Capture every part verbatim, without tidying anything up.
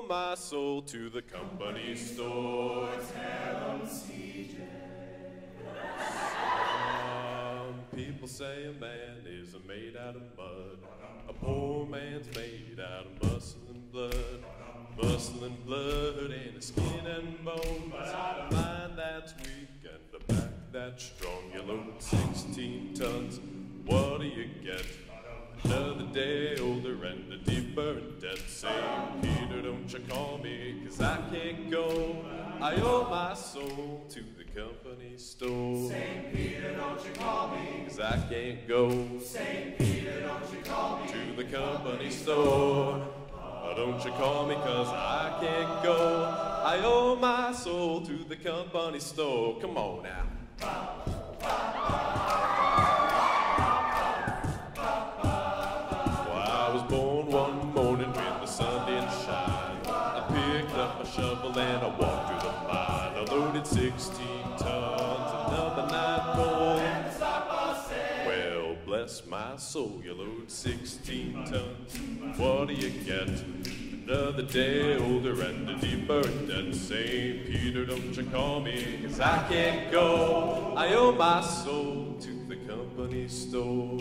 my soul to the company store. Tell 'em C J. Some people say a man is made out of mud. A poor man's made out of muscle and blood. Muscle and blood and a skin and bones. A mind that's weak and a back that's strong. You load sixteen tons, what do you get? Another day older and a deeper in debt. Saint Peter, don't you call me, cause I can't go. I owe my soul to the company store. Saint Peter, don't you call me, cause I can't go. Saint Peter, don't you call me, to the company store. Oh, don't you call me, cause I can't go. I owe my soul to the company store. Come on now. I was born one morning when the sun didn't shine. I picked up my shovel and I walked through the mine. I loaded sixteen tons, another night more. Well, bless my soul, you load sixteen tons. What do you get? Another day older and a deeper in debt. Saint Peter, don't you call me, cause I can't go. I owe my soul to the company store.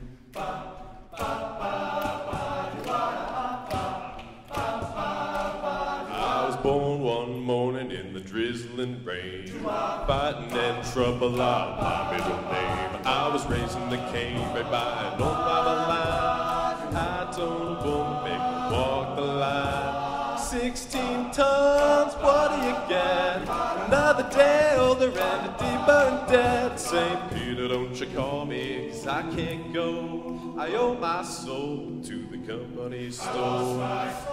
I was born one morning in the drizzling rain, fighting and trouble out my middle name. I was raising the cane right by an old mama line. I told a woman, make me walk the line. Sixteen tons, what do you get? Another day older and a deeper in debt. Saint Peter, don't you call me, cause I can't go. I owe my soul to the company store.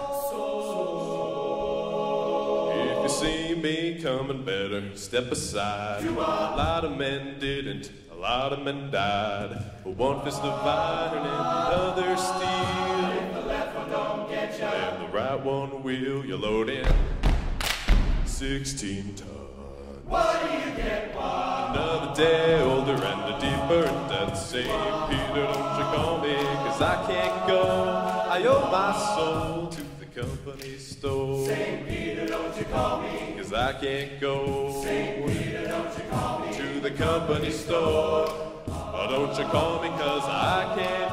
If you see me coming, better step aside. A lot of men didn't, a lot of men died. But one fist of iron and the other steel. If the left one don't get you, and the right one will. You load in sixteen tons. what do you get, Bob? Another day older and a deeper in debt. Saint Peter, don't you call me, cause I can't go. I owe my soul to the company store. Saint Peter, don't you call me, cause I can't go. Saint Peter, don't you call me, to the company store. Oh, don't you call me, cause I can't